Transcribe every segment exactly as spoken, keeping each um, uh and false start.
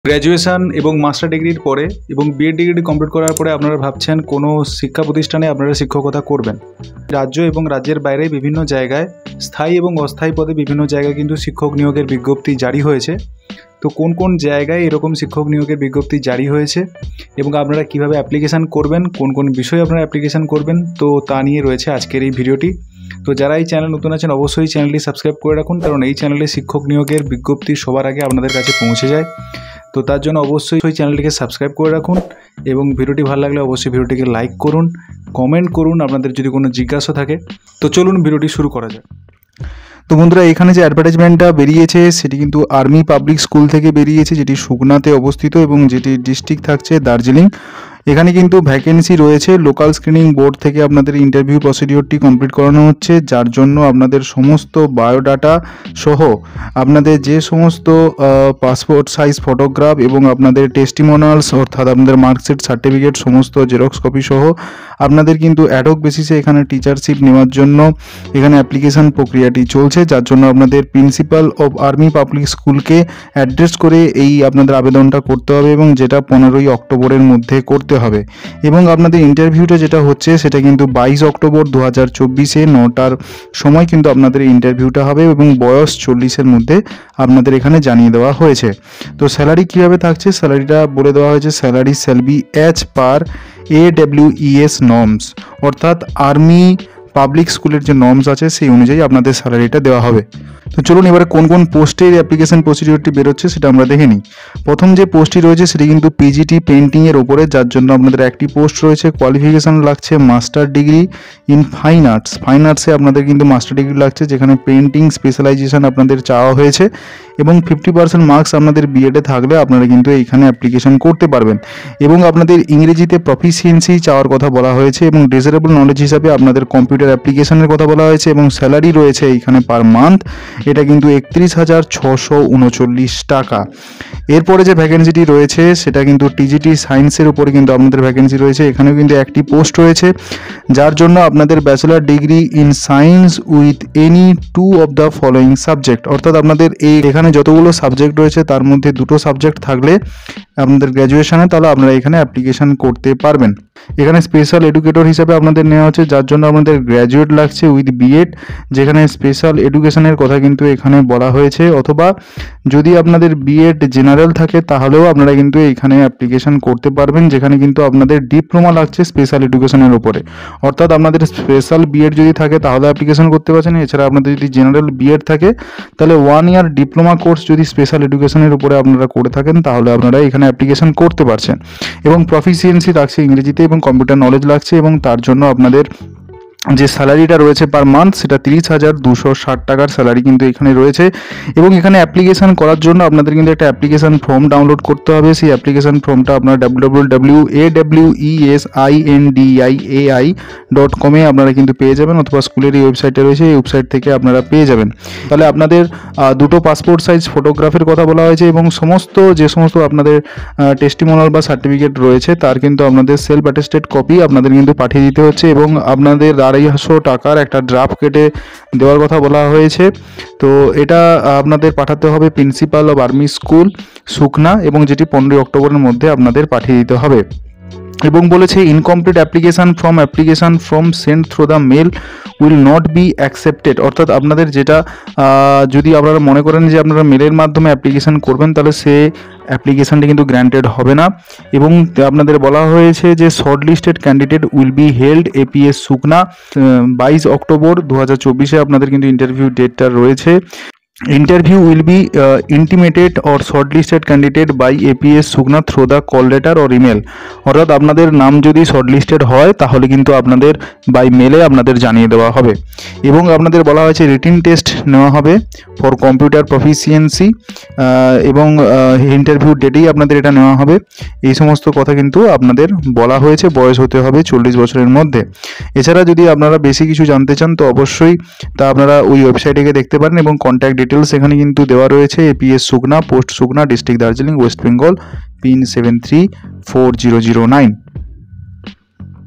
Graduation এবং master ডিগ্রির পরে এবং বিএড ডিগ্রি কমপ্লিট করার পরে আপনারা ভাবছেন কোনো শিক্ষা প্রতিষ্ঠানে আপনারা শিক্ষকতা করবেন। রাজ্য এবং রাজ্যের বাইরে বিভিন্ন জায়গায় স্থায়ী এবং অস্থায়ী পদে বিভিন্ন জায়গায় কিন্তু শিক্ষক নিয়োগের বিজ্ঞপ্তি জারি হয়েছে। তো কোন কোন জায়গায় এরকম শিক্ষক নিয়োগের বিজ্ঞপ্তি জারি হয়েছে এবং আপনারা কিভাবে অ্যাপ্লিকেশান করবেন, কোন কোন বিষয়ে আপনারা অ্যাপ্লিকেশান করবেন, তো তা নিয়ে রয়েছে আজকের এই ভিডিওটি। তো যারা এই চ্যানেল নতুন আছেন অবশ্যই চ্যানেলটি সাবস্ক্রাইব করে রাখুন, কারণ এই চ্যানেলে শিক্ষক নিয়োগের বিজ্ঞপ্তি সবার আগে আপনাদের কাছে পৌঁছে যায়। তো তার জন্য অবশ্যই ওই চ্যানেলটিকে সাবস্ক্রাইব করে রাখুন এবং ভিডিওটি ভালো লাগলে অবশ্যই ভিডিওটিকে লাইক করুন, কমেন্ট করুন আপনাদের যদি কোনো জিজ্ঞাসা থাকে। তো চলুন ভিডিওটি শুরু করা যাক। তো বন্ধুরা, এখানে যে অ্যাডভার্টাইজমেন্টটা বেরিয়েছে সেটি কিন্তু আর্মি পাবলিক স্কুল থেকে বেরিয়েছে, যেটি সুকনাতে অবস্থিত এবং যেটি ডিস্ট্রিক্ট থাকছে দার্জিলিং। এখানে কিন্তু ভ্যাকেন্সি রয়েছে। লোকাল স্ক্রিনিং বোর্ড থেকে আপনাদের ইন্টারভিউ প্রসিডিওরটি কমপ্লিট করানো হচ্ছে, যার জন্য আপনাদের সমস্ত বায়োডাটা সহ আপনাদের যে সমস্ত পাসপোর্ট সাইজ ফটোগ্রাফ এবং আপনাদের টেস্টিমোনালস অর্থাৎ আপনাদের মার্কশিট সার্টিফিকেট সমস্ত জেরক্স কপি সহ আপনাদের কিন্তু অ্যাডহক বেসিসে এখানে টিচারশিপ নেওয়ার জন্য এখানে অ্যাপ্লিকেশান প্রক্রিয়াটি চলছে, যার জন্য আপনাদের প্রিন্সিপাল অফ আর্মি পাবলিক স্কুলকে অ্যাড্রেস করে এই আপনাদের আবেদনটা করতে হবে এবং যেটা পনেরোই অক্টোবরের মধ্যে করতে হবে। এবং আপনাদের ইন্টারভিউটা যেটা হচ্ছে সেটা কিন্তু বাইশ অক্টোবর দু হাজার চব্বিশে নটার সময় কিন্তু আপনাদের ইন্টারভিউটা হবে এবং বয়স চল্লিশের মধ্যে আপনাদের এখানে জানিয়ে দেওয়া হয়েছে। তো স্যালারি কীভাবে থাকছে স্যালারিটা বলে দেওয়া হয়েছে। Salary shall be as per A W E S norms, অর্থাৎ আর্মি পাবলিক স্কুলের যে নর্মস আছে সেই অনুযায়ী আপনাদের স্যালারিটা দেওয়া হবে। তো চলুন এবারে কোন কোন পোস্টের অ্যাপ্লিকেশন প্রসিডিওরটি বেরোচ্ছে সেটা আমরা দেখে নিই। প্রথম যে পোস্টটি রয়েছে সেটি কিন্তু পিজিটি পেন্টিংয়ের ওপরে, যার জন্য আপনাদের একটি পোস্ট রয়েছে। কোয়ালিফিকেশান লাগছে master degree in fine arts. Fine আর্টসে আপনাদের কিন্তু মাস্টার ডিগ্রি লাগছে, যেখানে পেন্টিং স্পেশালাইজেশন আপনাদের চাওয়া হয়েছে এবং ফিফটি পার্সেন্ট মার্কস আপনাদের বিএডে থাকলে আপনারা কিন্তু এইখানে অ্যাপ্লিকেশন করতে পারবেন। এবং আপনাদের ইংরেজিতে প্রফিসিয়েন্সি চাওয়ার কথা বলা হয়েছে এবং ডিজারেবল নলেজ হিসাবে আপনাদের কম্পিউটার অ্যাপ্লিকেশনের কথা বলা হয়েছে এবং স্যালারি রয়েছে এইখানে পার মান্থ এটা কিন্তু একত্রিশ হাজার ছশো উনচল্লিশ টাকা। এরপরে যে ভ্যাকেন্সিটি রয়েছে সেটা কিন্তু টিজিটি সায়েন্সের উপরে কিন্তু আপনাদের ভ্যাকেন্সি রয়েছে। এখানেও কিন্তু একটি পোস্ট রয়েছে, যার জন্য আপনাদের bachelor degree in science with any two of the following subject, অর্থাৎ আপনাদের এই এখানে যতগুলো সাবজেক্ট রয়েছে তার মধ্যে দুটো সাবজেক্ট থাকলে আপনাদের গ্র্যাজুয়েশনে, তাহলে আপনারা এখানে অ্যাপ্লিকেশান করতে পারবেন। এখানে স্পেশাল এডুকেটর হিসাবে আপনাদের নেওয়া হচ্ছে, যার জন্য আপনাদের গ্র্যাজুয়েট লাগছে উইথ বিএড, যেখানে স্পেশাল এডুকেশনের কথা কিন্তু এখানে বলা হয়েছে। অথবা যদি আপনাদের বিএড জেনারেল থাকে তাহলেও আপনারা কিন্তু এখানে অ্যাপ্লিকেশান করতে পারবেন, যেখানে কিন্তু আপনাদের ডিপ্লোমা লাগছে স্পেশাল এডুকেশনের উপরে। অর্থাৎ আপনাদের স্পেশাল বিএড যদি থাকে তাহলে অ্যাপ্লিকেশান করতে পারছেন। এছাড়া আপনাদের যদি জেনারেল বিএড থাকে তাহলে ওয়ান ইয়ার ডিপ্লোমা কোর্স যদি স্পেশাল এডুকেশনের উপরে আপনারা করে থাকেন তাহলে আপনারা এখানে অ্যাপ্লিকেশান করতে পারছেন। এবং প্রফিসিয়েন্সি লাগছে ইংরেজিতে এবং কম্পিউটার নলেজ লাগছে এবং তার জন্য আপনাদের যে স্যালারিটা রয়েছে পার মান্থ সেটা তিরিশ হাজার দুশো ষাট টাকার স্যালারি কিন্তু এখানে রয়েছে। এবং এখানে অ্যাপ্লিকেশান করার জন্য আপনাদের কিন্তু একটা অ্যাপ্লিকেশান ফর্ম ডাউনলোড করতে হবে। সেই অ্যাপ্লিকেশান ফর্মটা আপনারা W W W dot A W E S I N D I A I dot কমে আপনারা কিন্তু পেয়ে যাবেন, অথবা স্কুলের এই ওয়েবসাইটটা রয়েছে এই ওয়েবসাইট থেকে আপনারা পেয়ে যাবেন। তাহলে আপনাদের দুটো পাসপোর্ট সাইজ ফটোগ্রাফের কথা বলা হয়েছে এবং সমস্ত যে সমস্ত আপনাদের টেস্টিমোনাল বা সার্টিফিকেট রয়েছে তার কিন্তু আপনাদের সেলফ অ্যাটেস্টেড কপি আপনাদের কিন্তু পাঠিয়ে দিতে হচ্ছে এবং আপনাদের আড়াইশো টাকার একটা ড্রাফট কেটে দেওয়ার কথা বলা হয়েছে। তো এটা আপনাদের পাঠাতে হবে principal of army school Sukna, এবং যেটি পনেরোই অক্টোবরের মধ্যে আপনাদের পাঠিয়ে দিতে হবে। এবং বলেছে incomplete application from application from send through the mail will not be accepted, অর্থাৎ আপনাদের যেটা যদি আপনারা মনে করেন যে আপনারা মেলের মাধ্যমে অ্যাপ্লিকেশান করবেন তাহলে সে অ্যাপ্লিকেশানটি কিন্তু গ্র্যান্টেড হবে না। এবং আপনাদের বলা হয়েছে যে short listed candidate will be held APS Sukna বাইশ অক্টোবর দু হাজার চব্বিশে আপনাদের কিন্তু ইন্টারভিউ ডেটটা রয়েছে। Interview will be uh, intimated or shortlisted candidate by A P S Sugna through the call letter or email, অর্থাৎ আপনাদের নাম যদি শর্টলিস্টেড হয় তাহলে কিন্তু আপনাদের বাই মেলে আপনাদের জানিয়ে দেওয়া হবে। এবং আপনাদের বলা হয়েছে রিটিন টেস্ট নেওয়া হবে ফর কম্পিউটার প্রফিসিয়েন্সি এবং ইন্টারভিউ ডেটেই আপনাদের এটা নেওয়া হবে। এই সমস্ত কথা কিন্তু আপনাদের বলা হয়েছে। বয়স হতে হবে চল্লিশ বছরের মধ্যে। এছাড়া যদি আপনারা বেশি কিছু জানতে চান তো অবশ্যই তা আপনারা ওই ওয়েবসাইটে গিয়ে দেখতে পারেন এবং কন্ট্যাক্ট ডিটেলস এখানে কিন্তু দেওয়া রয়েছে। APS Sukna, post Sukna, district Darjeeling, West Bengal, pin seven three four zero zero nine.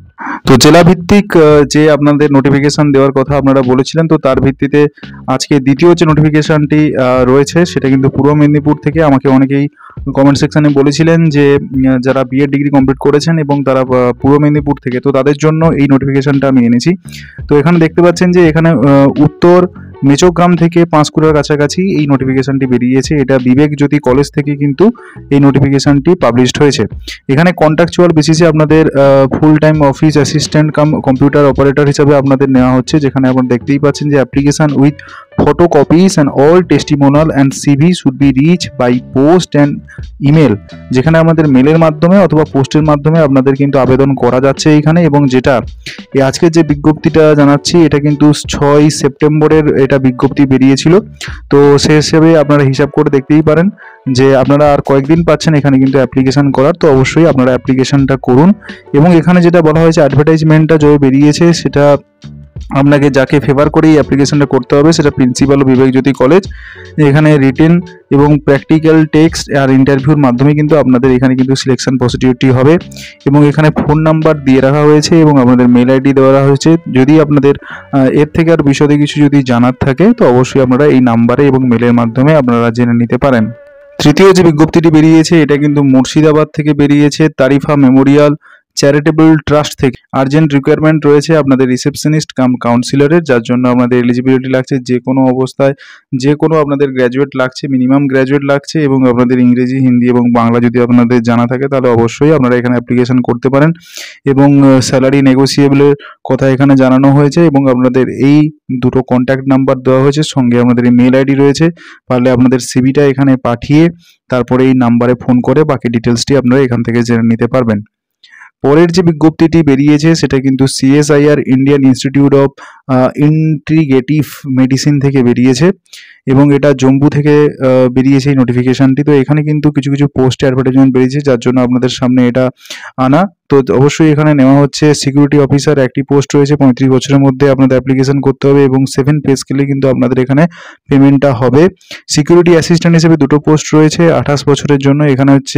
তো জেলা ভিত্তিক আহ, যে আপনাদের নোটিফিকেশন দেওয়ার কথা আপনারা বলেছিলেন, তো তার ভিত্তিতে আজকে দ্বিতীয় যে নোটিফিকেশনটি রয়েছে সেটা কিন্তু পূর্ব মেদিনীপুর থেকে। আমাকে অনেকেই কমেন্ট সেকশনে বলেছিলেন যে উম, যারা বিএড ডিগ্রি কমপ্লিট করেছেন এবং তারা আহ, পূর্ব মেদিনীপুর থেকে, তো তাদের জন্য এই নোটিফিকেশনটা আমি এনেছি। তো এখানে দেখতে পাচ্ছেন যে এখানে আহ, উত্তর মেচোগ্রাম থেকে পাঁশকুড়ার কাছাকাছি এই নোটিফিকেশনটি বেরিয়েছে। এটা বিবেক জ্যোতি কলেজ থেকে কিন্তু এই নোটিফিকেশনটি পাবলিশড হয়েছে। এখানে কন্ট্রাকচুয়াল বেসিসে আপনাদের full time office assistant cum computer operator হিসাবে আপনাদের নেওয়া হচ্ছে, যেখানে আপনারা দেখতেই পাচ্ছেন যে application with photocopies and all testimonial and CV should be reach by post and email, যেখানে আমাদের মেলের মাধ্যমে অথবা পোস্টের মাধ্যমে আপনাদের কিন্তু আবেদন করা যাচ্ছে এইখানে। এবং যেটা এই আজকের যে বিজ্ঞপ্তিটা জানাচ্ছি এটা কিন্তু ছয় সেপ্টেম্বরের এটা বিজ্ঞপ্তি বেরিয়েছিল। তো সে হিসেবে আপনারা হিসাব করে দেখতেই পারেন যে আপনারা আর কয়েকদিন পাচ্ছেন এখানে কিন্তু অ্যাপ্লিকেশন করার। তো অবশ্যই আপনারা অ্যাপ্লিকেশনটা করুন। এবং এখানে যেটা বলা হয়েছে অ্যাডভার্টাইজমেন্টটা যে বেরিয়েছে সেটা আপনাকে যাকে ফেভার করে এই অ্যাপ্লিকেশনটা করতে হবে সেটা প্রিন্সিপাল ও বিবেক জ্যোতি কলেজ। এখানে রিটেন এবং প্র্যাকটিক্যাল টেক্সট আর ইন্টারভিউর মাধ্যমে কিন্তু আপনাদের এখানে কিন্তু সিলেকশন পজিটিভিটি হবে। এবং এখানে ফোন নাম্বার দিয়ে রাখা হয়েছে এবং আপনাদের মেল আইডি দেওয়া হয়েছে। যদি আপনাদের আহ, এর থেকে আর বিশদে কিছু যদি জানার থাকে তো অবশ্যই আপনারা এই নাম্বারে এবং মেলের মাধ্যমে আপনারা জেনে নিতে পারেন। তৃতীয় যে বিজ্ঞপ্তিটি বেরিয়েছে এটা কিন্তু মুর্শিদাবাদ থেকে বেরিয়েছে, তারিফা মেমোরিয়াল চ্যারিটেবল ট্রাস্ট থেকে। আর্জেন্ট রিকোয়ারমেন্ট রয়েছে আপনাদের রিসেপশনিস্ট কাম কাউন্সিলরের, যার জন্য আপনাদের এলিজিবিলিটি লাগছে যে কোনো অবস্থায়, যে কোনো আপনাদের গ্র্যাজুয়েট লাগছে, মিনিমাম গ্র্যাজুয়েট লাগছে। এবং আপনাদের ইংরেজি, হিন্দি এবং বাংলা যদি আপনাদের জানা থাকে তাহলে অবশ্যই আপনারা এখানে অ্যাপ্লিকেশন করতে পারেন। এবং স্যালারি নেগোসিয়েবলের কথা এখানে জানানো হয়েছে। এবং আপনাদের এই দুটো কন্ট্যাক্ট নাম্বার দেওয়া হয়েছে, সঙ্গে আপনাদের এই মেল আইডি রয়েছে। পারলে আপনাদের সিভিটা এখানে পাঠিয়ে তারপরে এই নাম্বারে ফোন করে বাকি ডিটেলসটি আপনারা এখান থেকে জেনে নিতে পারবেন। পরের যে বিজ্ঞপ্তিটি বেরিয়েছে সেটা কিন্তু CSIR Indian institute of integrative medicine থেকে বেরিয়েছে। এবং এটা জম্মু থেকে আহ, বেরিয়েছে এই নোটিফিকেশনটি। তো এখানে কিন্তু কিছু কিছু পোস্ট অ্যাডভার্টাইজমেন্ট বেরিয়েছে, যার জন্য আপনাদের সামনে এটা আনা। তো অবশ্যই এখানে নেওয়া হচ্ছে সিকিউরিটি অফিসার, একটি পোস্ট রয়েছে, পঁয়ত্রিশ বছরের মধ্যে আপনাদের অ্যাপ্লিকেশন করতে হবে এবং সেভেন পে স্কেলে কিন্তু আপনাদের এখানে পেমেন্টটা হবে। সিকিউরিটি অ্যাসিস্ট্যান্ট হিসেবে দুটো পোস্ট রয়েছে আঠাশ বছরের জন্য। এখানে হচ্ছে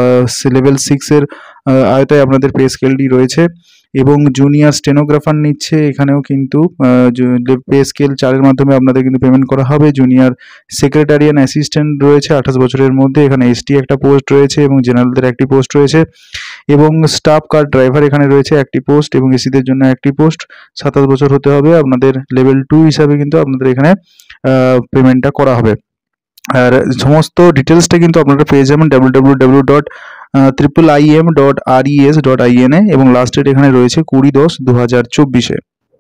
লেভেল সিক্সের আয়তায় আপনাদের পে স্কেলটি রয়েছে। এবং জুনিয়র স্টেনোগ্রাফার নিচ্ছে, এখানেও কিন্তু পে স্কেল চারের মাধ্যমে আপনাদের কিন্তু পেমেন্ট করা হবে। জুনিয়র সেক্রেটারিয়ান অ্যাসিস্ট্যান্ট রয়েছে আঠাশ বছরের মধ্যে, এখানে এসটি একটা পোস্ট রয়েছে এবং জেনারেলদের একটি পোস্ট রয়েছে। এবং স্টাফ কার ড্রাইভার এখানে রয়েছে একটি পোস্ট এবং এসিদের জন্য একটি পোস্ট। সাতাশ বছর হতে হবে আপনাদের, লেভেল টু হিসাবে কিন্তু আপনাদের এখানে পেমেন্টটা করা হবে। আর সমস্ত ডিটেলসটা কিন্তু আপনারা পেয়ে যাবেন W W W dot triple I M dot R E S dot I N এ এবং লাস্ট ডেট এখানে রয়েছে কুড়ি দশ দু হাজার চব্বিশে।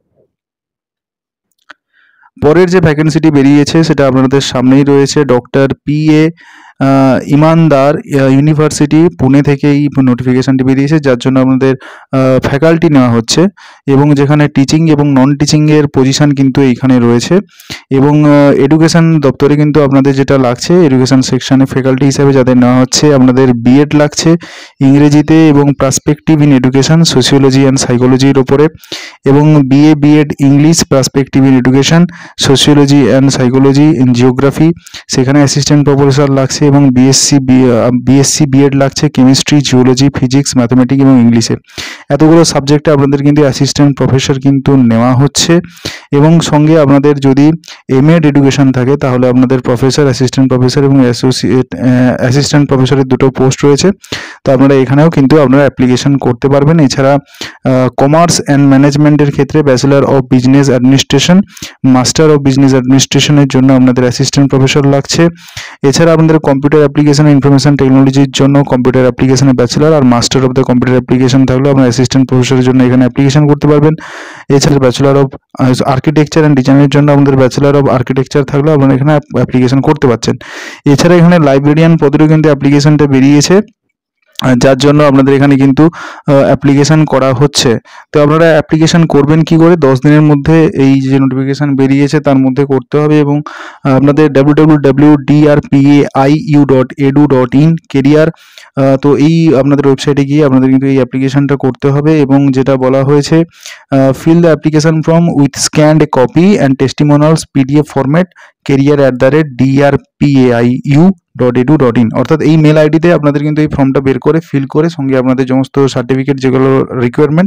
পরের যে ভ্যাকেন্সিটি বেরিয়েছে সেটা আপনাদের সামনেই রয়েছে, ডক্টর পি এ ইমানদার ইউনিভার্সিটি পুনে থেকে এই নোটিফিকেশনটি বেরিয়েছে, যার জন্য আপনাদের ফ্যাকাল্টি নেওয়া হচ্ছে। এবং যেখানে টিচিং এবং নন টিচিংয়ের পজিশান কিন্তু এইখানে রয়েছে। এবং এডুকেশন দপ্তরে কিন্তু আপনাদের যেটা লাগছে এডুকেশন সেকশনে ফ্যাকাল্টি হিসাবে যাদের নেওয়া হচ্ছে আপনাদের বিএড লাগছে ইংরেজিতে এবং perspective in education sociology and সাইকোলজির ওপরে। এবং BA BEd English perspective in education sociology and psychology in geography, সেখানে অ্যাসিস্ট্যান্ট প্রফেসর লাগছে। এবং বিএসসি বিএসসি বিএড লাগছে কেমিস্ট্রি, জিওলজি, ফিজিক্স, ম্যাথমেটিক্স এবং ইংলিশে। এতগুলো সাবজেক্টে আপনাদের কিন্তু অ্যাসিস্ট্যান্ট প্রফেসর কিন্তু নেওয়া হচ্ছে। এবং সঙ্গে আপনাদের যদি এমএড এডুকেশন থাকে তাহলে আপনাদের প্রফেসর, অ্যাসিস্ট্যান্ট প্রফেসর এবং অ্যাসোসিয়েট অ্যাসিস্ট্যান্ট প্রফেসরের দুটো পোস্ট রয়েছে। তো আপনারা এখানেও কিন্তু আপনারা অ্যাপ্লিকেশন করতে পারবেন। এছাড়া কমার্স অ্যান্ড ম্যানেজমেন্টের ক্ষেত্রে bachelor of business administration, master of business অ্যাডমিনিস্ট্রেশনের জন্য আপনাদের অ্যাসিস্ট্যান্ট প্রফেসর লাগছে। এছাড়া আপনাদের কম্পিউটার অ্যাপ্লিকেশন ইনফরমেশন টেকনোলজির জন্য কম্পিউটার অ্যাপ্লিকেশনে ব্যাচেলার আর master of the computer application থাকলেও আপনার অ্যাসিস্ট্যান্ট প্রফেসরের জন্য এখানে অ্যাপ্লিকেশন করতে পারবেন। এছাড়া ব্যাচেলার অফ আর্কিটেকচার অ্যান্ড ডিজাইনের জন্য আমাদের ব্যাচেলার অফ আর্কিটেকচার থাকলেও আপনারা এখানে অ্যাপ্লিকেশন করতে পারছেন। এছাড়া এখানে লাইব্রেরিয়ান পদেরও কিন্তু অ্যাপ্লিকেশনটা বেরিয়েছে, যার জন্য আপনাদের এখানে কিন্তু অ্যাপ্লিকেশন করা হচ্ছে। তো আপনারা অ্যাপ্লিকেশন করবেন কি করে, দশ দিনের মধ্যে এই যে নোটিফিকেশান বেরিয়েছে তার মধ্যে করতে হবে। এবং আপনাদের W W W dot D R P A I U dot edu dot in career, তো এই আপনাদের ওয়েবসাইটে গিয়ে আপনাদের কিন্তু এই অ্যাপ্লিকেশনটা করতে হবে। এবং যেটা বলা হয়েছে fill the application form with scanned a copy and testimonials PDF format career at the rate D R P A I U dot edu dot in, অর্থাৎ এই মেল আইডিতে আপনাদের কিন্তু এই ফর্মটা বের করে ফিল করে সঙ্গে আপনাদের সমস্ত সার্টিফিকেট যেগুলো রিকোয়ারমেন্ট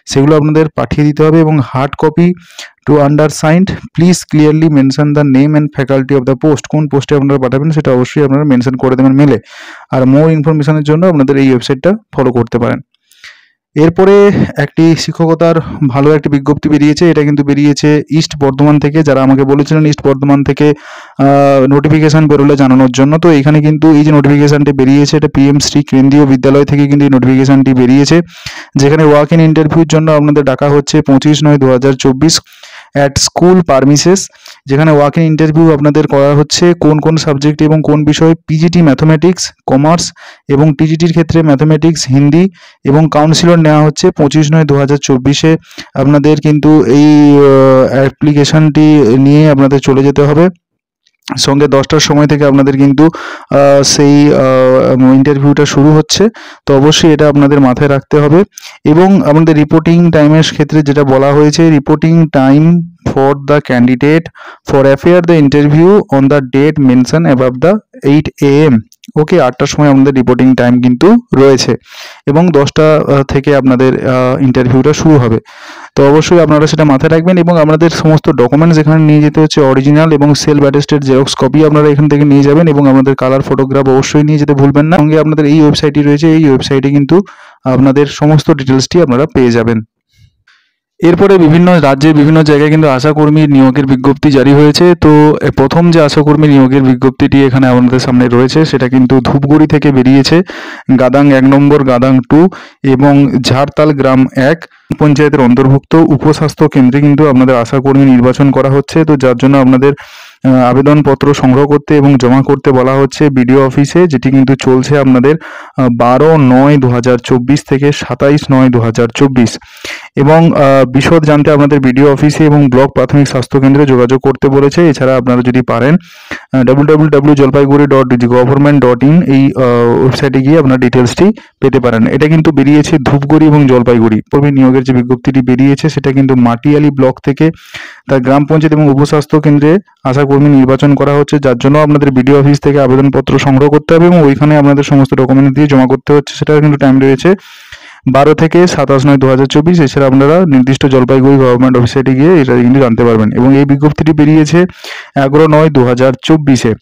সেগুলো আপনাদের পাঠিয়ে দিতে হবে এবং hard copy to undersigned please clearly mention the name and faculty of the post. কোন পোস্টে আপনারা পাঠাবেন সেটা অবশ্যই আপনারা মেনশন করে দেবেন মেলে। আর মোর ইনফরমেশনের জন্য আপনাদের এই ওয়েবসাইটটা ফলো করতে পারেন। এরপরে একটি শিক্ষকতার ভালো একটি বিজ্ঞপ্তি বেরিয়েছে, এটা কিন্তু বেরিয়েছে ইস্ট বর্ধমান থেকে। যারা আমাকে বলেছিলেন ইস্ট বর্ধমান থেকে নোটিফিকেশান বেরোলে জানানোর জন্য, তো এখানে কিন্তু এই যে নোটিফিকেশানটি বেরিয়েছে এটা পিএম শ্রী কেন্দ্রীয় বিদ্যালয় থেকে কিন্তু এই নোটিফিকেশানটি বেরিয়েছে, যেখানে ওয়াক ইন ইন্টারভিউর জন্য আপনাদের ডাকা হচ্ছে পঁচিশ নয় দু হাজার চব্বিশ অ্যাট স্কুল পারমিসেস, যেখানে ওয়াক ইন ইন্টারভিউ আপনাদের করা হচ্ছে কোন কোন সাবজেক্ট এবং কোন বিষয়, পিজিটি ম্যাথমেটিক্স, কমার্স এবং টিজিটির ক্ষেত্রে ম্যাথমেটিক্স, হিন্দি এবং কাউন্সিলর নেওয়া হচ্ছে পঁচিশ নয় দু হাজার চব্বিশে। আপনাদের কিন্তু এই অ্যাপ্লিকেশানটি নিয়ে আপনাদের চলে যেতে হবে। সঙ্গে দশটার সময় থেকে আপনাদের কিন্তু সেই ইন্টারভিউটা শুরু হচ্ছে, তো অবশ্যই এটা আপনাদের মাথায় রাখতে হবে। এবং আমাদের রিপোর্টিং টাইমের ক্ষেত্রে যেটা বলা হয়েছে, reporting time for the candidate for affair the interview on the date mention above the eight A M. Okay, আটটার সময় আমাদের রিপোর্টিং টাইম কিন্তু রয়েছে এবং দশটা থেকে আপনাদের ইন্টারভিউটা শুরু হবে। তো অবশ্যই আপনারা সেটা মাথায় রাখবেন এবং আপনাদের সমস্ত ডকুমেন্টস এখানে নিয়ে যেতে হচ্ছে অরিজিনাল এবং সেলফ অ্যাটেস্টেড জেরক্স কপি আপনারা এখান থেকে নিয়ে যাবেন এবং আপনাদের কালার ফটোগ্রাফ অবশ্যই নিয়ে যেতে ভুলবেন না। সঙ্গে আপনাদের এই ওয়েবসাইটটি রয়েছে, এই ওয়েবসাইটে কিন্তু আপনাদের সমস্ত ডিটেলসটি আপনারা পেয়ে যাবেন। এরপরে বিভিন্ন রাজ্যের বিভিন্ন জায়গায় কিন্তু আশাকর্মী নিয়োগের বিজ্ঞপ্তি জারি হয়েছে। তো প্রথম যে আশাকর্মী নিয়োগের বিজ্ঞপ্তিটি এখানে আমাদের সামনে রয়েছে সেটা কিন্তু ধূপগুড়ি থেকে বেরিয়েছে, গাদাং এক নম্বর, গাদাং টু এবং ঝাড়তাল গ্রাম এক পঞ্চায়েতের অন্তর্ভুক্ত উপস্বাস্থ্য কেন্দ্রে কিন্তু আপনাদের আশাকর্মী নির্বাচন করা হচ্ছে। তো যার জন্য আপনাদের আবেদনপত্র সংগ্রহ করতে এবং জমা করতে বলা হচ্ছে বিডিও অফিসে, যেটি কিন্তু চলছে আপনাদের বারো নয় দু হাজার চব্বিশ থেকে সাতাইশ নয় দু হাজার চব্বিশ। এবং বিশদ জানতে আপনাদের বিডিও অফিসে এবং ব্লক প্রাথমিক স্বাস্থ্য কেন্দ্রে যোগাযোগ করতে বলেছে। এছাড়া আপনারা যদি পারেন W W W dot Jalpaiguri dot government dot in এই ওয়েবসাইটে গিয়ে আপনার ডিটেলসটি পেতে পারেন। এটা কিন্তু বেরিয়েছে ধূপগুড়ি এবং জলপাইগুড়ি। কর্মী নিয়োগের যে বিজ্ঞপ্তিটি বেরিয়েছে সেটা কিন্তু মাটিয়ালি ব্লক থেকে তার গ্রাম পঞ্চায়েত এবং উপস্বাস্থ্য কেন্দ্রে আশাকর্মী নির্বাচন করা হচ্ছে, যার জন্য আপনাদের বিডিও অফিস থেকে আবেদনপত্র সংগ্রহ করতে হবে এবং ওইখানে আপনাদের সমস্ত ডকুমেন্ট দিয়ে জমা করতে হচ্ছে। সেটার কিন্তু টাইম রয়েছে বারো থেকে সাতাশ নয় দু হাজার চব্বিশ। এছাড়া আপনারা নির্দিষ্ট জলপাইগুড়ি গভর্নমেন্ট ওয়েবসাইটে গিয়ে এটা কিন্তু জানতে পারবেন এবং এই বিজ্ঞপ্তিটি বেরিয়েছে এগারো নয় দু হাজার চব্বিশে।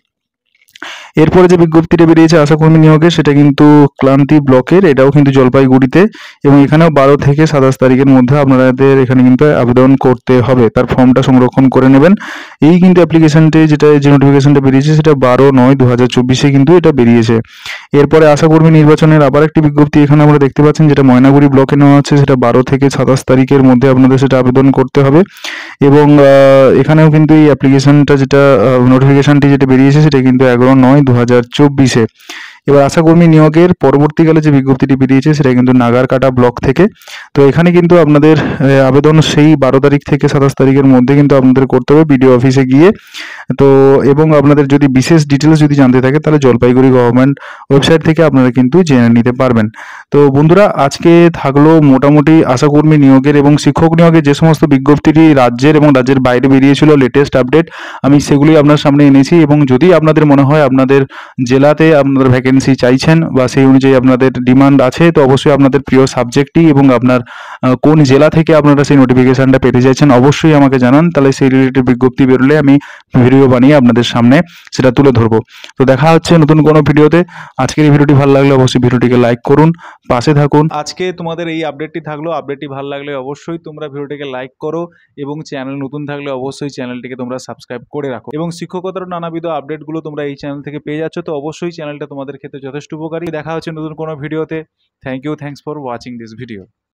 এরপরে যে বিজ্ঞপ্তিটা বেরিয়েছে আশাকর্মী নিয়োগে সেটা কিন্তু ক্লান্তি ব্লকের, এটাও কিন্তু জলপাইগুড়িতে এবং এখানেও বারো থেকে সাতাশ তারিখের মধ্যে আপনাদের এখানে কিন্তু আবেদন করতে হবে, তার ফর্মটা সংরক্ষণ করে নেবেন। এই কিন্তু অ্যাপ্লিকেশনটি যেটা যে নোটিফিকেশনটা বেরিয়েছে সেটা বারো নয় দু হাজার চব্বিশে কিন্তু এটা বেরিয়েছে। এরপরে আশাকর্মী নির্বাচনের আবার একটি বিজ্ঞপ্তি এখানে আমরা দেখতে পাচ্ছেন, যেটা ময়নাগুড়ি ব্লকে নেওয়া হচ্ছে, সেটা বারো থেকে সাতাশ তারিখের মধ্যে আপনাদের সেটা আবেদন করতে হবে এবং এখানেও কিন্তু এই অ্যাপ্লিকেশনটা যেটা নোটিফিকেশনটি যেটা বেরিয়েছে সেটা কিন্তু এগারো নয় দু হাজার চব্বিশে। এবার আশাকর্মী নিয়োগের পরবর্তীকালে যে বিজ্ঞপ্তিটি বেরিয়েছে সেটা কিন্তু নাগারকাটা ব্লক থেকে। তো এখানে কিন্তু আপনাদের আবেদন সেই বারো তারিখ থেকে সাতাশ তারিখের মধ্যে কিন্তু আপনাদের করতে হবে বিডিও অফিসে গিয়ে। তো এবং আপনাদের যদি বিশেষ ডিটেলস যদি জানতে থাকে তাহলে জলপাইগুড়ি গভর্নমেন্ট ওয়েবসাইট থেকে আপনারা কিন্তু জেনে নিতে পারবেন। তো বন্ধুরা, আজকে থাকলো মোটামুটি আশাকর্মী নিয়োগের এবং শিক্ষক নিয়োগের যে সমস্ত বিজ্ঞপ্তিটি রাজ্যের এবং রাজ্যের বাইরে বেরিয়েছিল লেটেস্ট আপডেট, আমি সেগুলি আপনার সামনে এনেছি। এবং যদি আপনাদের মনে হয় আপনাদের জেলাতে আপনাদের ভ্যাকেন্সি চাইছেন বা সেই অনুযায়ী আপনাদের ডিমান্ড আছে, তো অবশ্যই আপনাদের প্রিয় সাবজেক্টটি এবং আপনার কোন জেলা থেকে আপনারা সেই নোটিফিকেশানটা পেতে চাইছেন অবশ্যই আমাকে জানান, তাহলে সেই রিলেটেড বিজ্ঞপ্তি বেরোলে আমি ভিডিও বানিয়ে আপনাদের সামনে সেটা তুলে ধরবো। তো দেখা হচ্ছে নতুন কোনো ভিডিওতে। আজকের এই ভিডিওটি ভালো লাগলে অবশ্যই ভিডিওটিকে লাইক করুন, পাশে থাকুন। আজকে তোমাদের এই আপডেটটি থাকলো, আপডেটটি ভালো লাগলে অবশ্যই তোমরা ভিডিওটিকে লাইক করো এবং চ্যানেল নতুন থাকলে অবশ্যই চ্যানেলটিকে তোমরা সাবস্ক্রাইব করে রাখো এবং শিক্ষকতার নানাবিধ আপডেটগুলো তোমরা এই চ্যানেল থেকে পেয়ে যাচ্ছ। তো অবশ্যই চ্যানেলটা তোমাদের ক্ষেত্রে যথেষ্ট উপকারী। দেখা হচ্ছে নতুন কোনো ভিডিওতে। Thank you, thanks for watching this video.